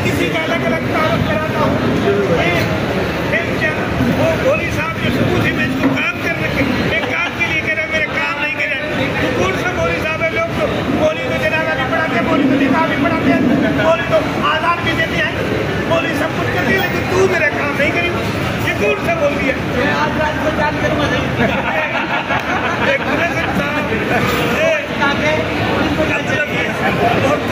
किसी का अलग अलग तारुफ कराता हूँ, फिर क्या वो गोली साहब जो शुरू से मैं इसको काम करने के एक काम के लिए कह रहे मेरे काम नहीं कर रहे, तो कौन सा गोली साहब है? लोग तो गोली को जनाजा भी पढ़ाते हैं, गोली को निकाह भी पढ़ाते हैं, गोली तो आजाद भी देते हैं, गोली सब कुछ करती है, लेकिन तू मेरा काम नहीं करी। ये कौन सा बोल दिया? आज रात को जान करूँगा नहीं।